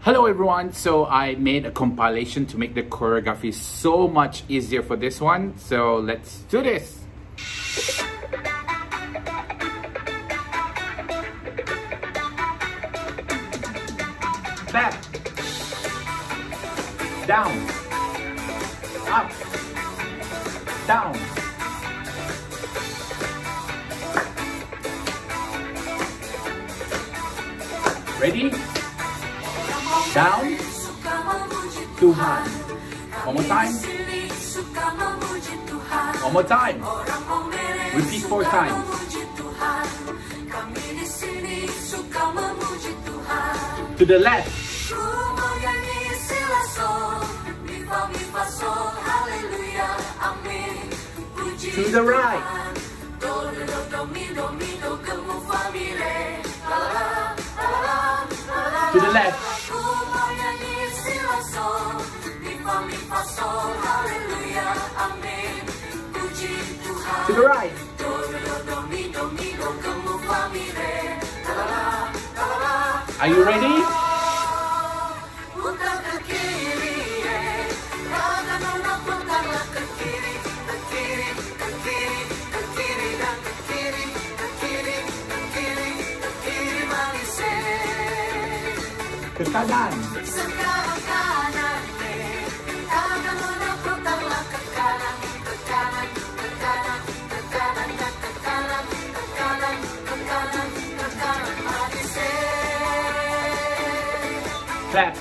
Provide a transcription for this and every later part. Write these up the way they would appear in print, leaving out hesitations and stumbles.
Hello everyone, so I made a compilation to make the choreography so much easier for this one. So let's do this. Back, down, up, down. Ready? Down, Tuhan. One more time. One more time. Repeat 4 times. To the left. To the right. To the left. To the right. Are you ready? Ke kanan. Clap.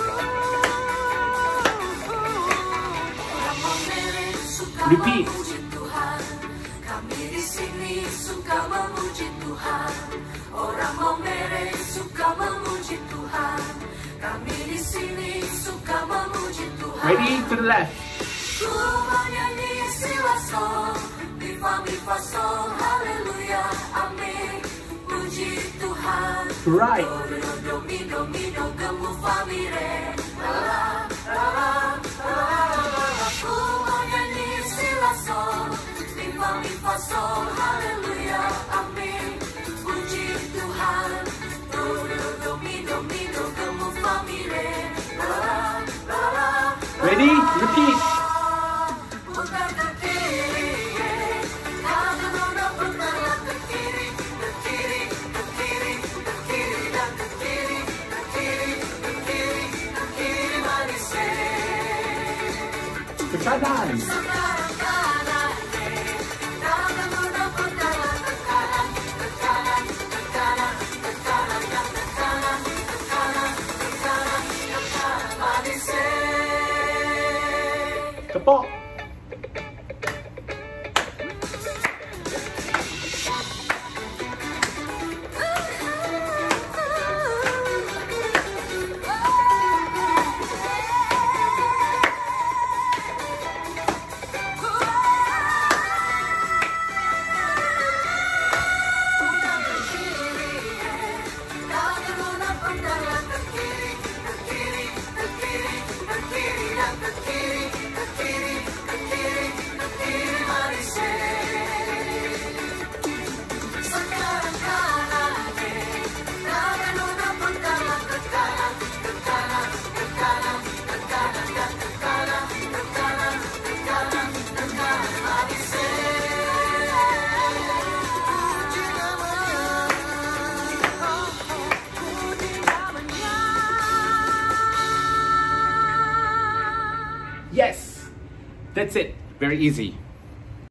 Repeat. Kami di sini suka memuji Tuhan. Orang Momere suka memuji Tuhan. Kami di sini suka memuji Tuhan. Ready, to the left. Ku menyanyi silaso, mi fa sol, haleluya, amin. Puji Tuhan. Right. Do mi gemu fa mi re. La la la la. Ku menyanyi silaso, mi fa sol, haleluya, amin. Puji Tuhan. Do mi gemu fa mi re. La la la. Ready, repeat. Ke kanan. Tepuk. Yes, that's it. Very easy.